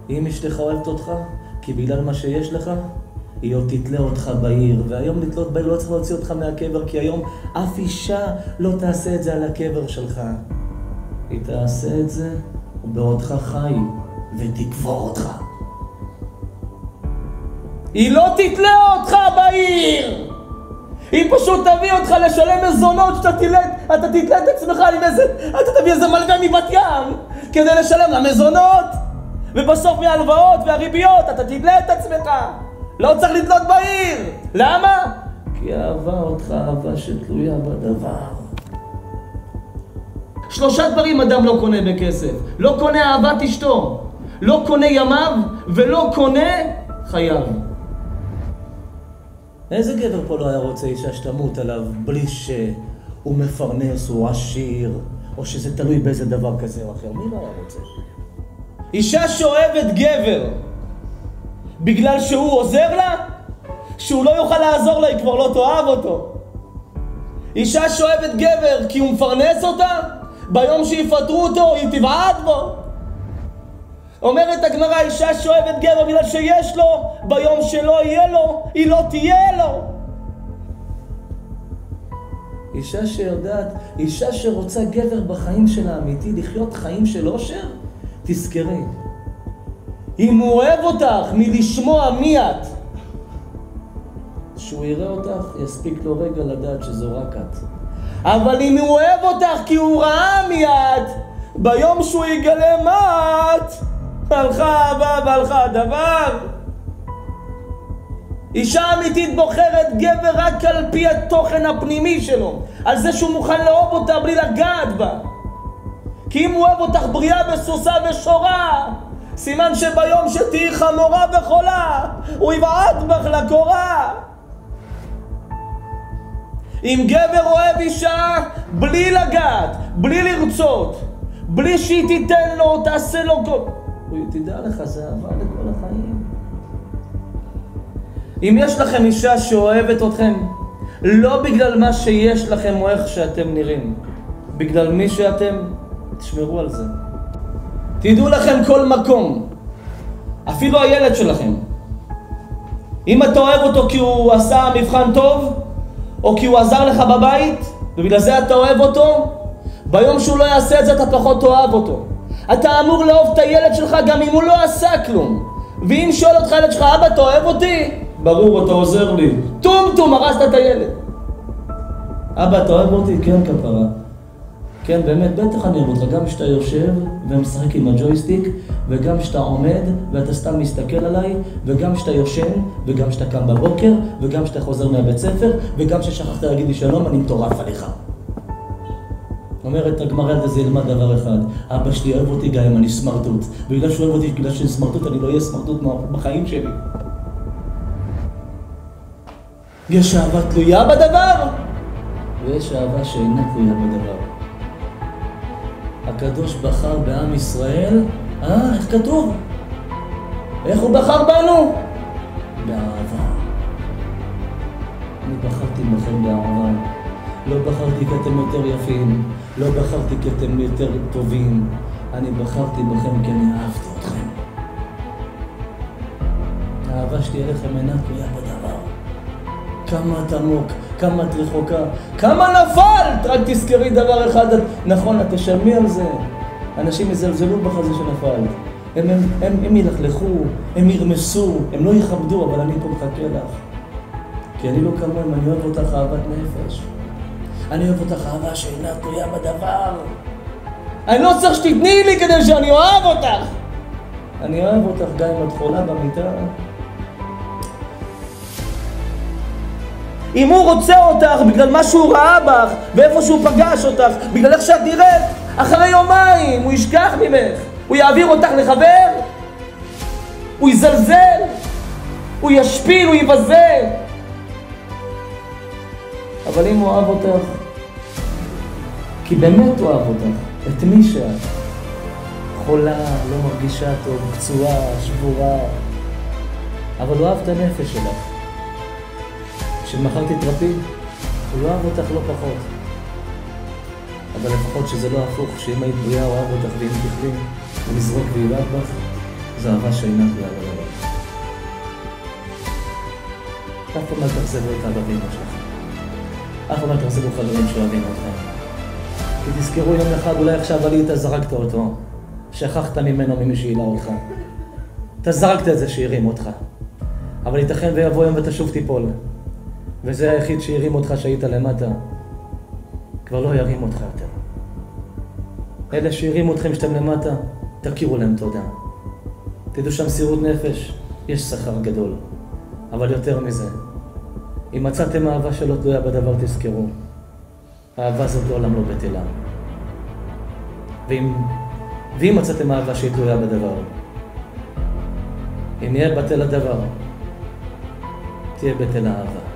אם אשתך אוהבת אותך, כי בגלל מה שיש לך, היא עוד תתלה אותך בעיר, והיום לתלות בעיר לא צריך להוציא אותך מהקבר, כי היום אף אישה לא תעשה את זה על הקבר שלך. היא תעשה את זה בעודך חי, ותקבור אותך. היא לא תתלה אותך בעיר! היא פשוט תביא אותך לשלם מזונות שאתה תתלה את עצמך עם איזה... אתה תביא איזה מלווה מבת ים כדי לשלם למזונות, ובסוף מהלוואות והריביות אתה תתלה את עצמך. לא צריך לתלות בעיר. למה? כי אהבה אותך אהבה שתלויה בדבר. 3 דברים אדם לא קונה בכסף. לא קונה אהבת אשתו, לא קונה ימיו, ולא קונה חייו. איזה גבר פה לא היה רוצה אישה שתמות עליו בלי שהוא מפרנס, הוא עשיר, או שזה תלוי באיזה דבר כזה או אחר? מי לא היה רוצה? אישה שאוהבת גבר בגלל שהוא עוזר לה, שהוא לא יוכל לעזור לה, היא כבר לא תאהב אותו. אישה שאוהבת גבר כי הוא מפרנס אותה, ביום שיפטרו אותו היא תבעט בו. אומרת הגמרא, אישה שאוהבת גבר בגלל שיש לו, ביום שלא יהיה לו, היא לא תהיה לו. אישה שיודעת, אישה שרוצה גבר בחיים שלה אמיתי, לחיות חיים של אושר, תזכרי. אם הוא אוהב אותך מלשמוע מי את, שהוא יראה אותך, יספיק לו רגע לדעת שזו רק את. אבל אם הוא אוהב אותך כי הוא ראה מי את, ביום שהוא יגלה מה את, הלכה אהבה והלכה הדבר. אישה אמיתית בוחרת גבר רק על פי התוכן הפנימי שלו, על זה שהוא מוכן לאהוב אותה בלי לגעת בה. כי אם הוא אוהב אותך בריאה בסוסה ושורה, סימן שביום שתהי חמורה וחולה, הוא יבעט בך לקורה. אם גבר אוהב אישה בלי לגעת, בלי לרצות, בלי שהיא תיתן לו, תעשה לו כל... הוא תדע לך, זה אהבה לכל החיים. אם יש לכם אישה שאוהבת אתכם, לא בגלל מה שיש לכם או איך שאתם נראים, בגלל מי שאתם, תשמרו על זה. תדעו לכם כל מקום, אפילו הילד שלכם. אם אתה אוהב אותו כי הוא עשה מבחן טוב, או כי הוא עזר לך בבית, ובגלל זה אתה אוהב אותו, ביום שהוא לא יעשה את זה אתה פחות אוהב אותו. אתה אמור לאהוב את הילד שלך גם אם הוא לא עשה כלום. ואם שואל אותך הילד שלך, אבא אתה אוהב אותי? ברור, אתה עוזר לי. טום, הרסת את הילד. אבא אתה אוהב אותי? כן כפרה. כן באמת, בטח אני אוהב אותך, גם שאתה יושב ומשחק עם הג'ויסטיק, וגם שאתה עומד ואתה סתם מסתכל עליי, וגם שאתה יושן, וגם שאתה קם בבוקר, וגם שאתה חוזר מהבית ספר, וגם ששכחת להגיד לי שלום, אני מטורף עליך. אומרת הגמרא, זה ילמד דבר אחד, אבא שלי אוהב אותי גם אם אני סמרטוט, בגלל שהוא אוהב אותי, בגלל שאני סמרטוט, אני לא אהיה סמרטוט בחיים שלי. יש אהבה תלויה בדבר, ויש אהבה שאינה תלויה בדבר. הקדוש בחר בעם ישראל, איך כתוב? איך הוא בחר בנו? באהבה. אני בחרתי בכם באהבה. לא בחרתי כי אתם יותר יפים, לא בחרתי כי אתם יותר טובים, אני בחרתי בכם כי אני אהבתי אתכם. האהבה שלי אליכם אינה תלויה בדבר. כמה את עמוק, כמה את רחוקה, כמה נפלת, רק תזכרי דבר אחד, נכון, את תשלמי על זה. אנשים יזלזלו בך זה שנפלת. הם ילכלכו, הם ירמסו, הם לא יכבדו, אבל אני פה מחכה לך. כי אני לא כמוהם, אני אוהב אותך אהבת נפש. אני אוהב אותך אהבה שאינה תלויה בדבר. אני לא צריך שתתני לי כדי שאני אוהב אותך. אני אוהב אותך גם אם את חולה במיטה. אם הוא רוצה אותך בגלל מה שהוא ראה בך ואיפה שהוא פגש אותך, בגלל איך שאת נראית, אחרי יומיים הוא ישכח ממך, הוא יעביר אותך לחבר, הוא יזלזל, הוא ישפיל, הוא יבזה. אבל אם הוא אוהב אותך, כי באמת הוא אוהב אותך, את מי שאת, חולה, לא מרגישה טוב, פצועה, שבורה, אבל הוא אוהב את הנפש שלך. כשמחר תתרפי, הוא לא אוהב אותך לא פחות. אבל לפחות שזה לא הפוך, שאם היית בריאה הוא אוהב אותך ואם תחלי, הוא יזרוק וילד בך. זו אהבה שאינה תלויה בדבר. אף פעם אל תחזבו את אבא ואמא שלכם. אף פעם אל תחזבו חברים שאוהבים אתכם. כי תזכרו יום אחד, אולי עכשיו עלית, זרקת אותו. שכחת ממנו ממי שהילה אותך. אתה זרקת את זה שהרים אותך. אבל ייתכן ויבוא יום ותשוב תיפול. וזה היחיד שהרים אותך שהיית למטה. כבר לא ירים אותך יותר. אלה שהרים אתכם שאתם למטה, תכירו להם תודה. תדעו שהמסירות נפש, יש שכר גדול. אבל יותר מזה, אם מצאתם אהבה שלא תלויה בדבר, תזכרו. האהבה זאת לעולם לא בטלה. ואם מצאתם אהבה שהיא תלויה בדבר, אם יהיה בטל הדבר, תהיה בטל האהבה.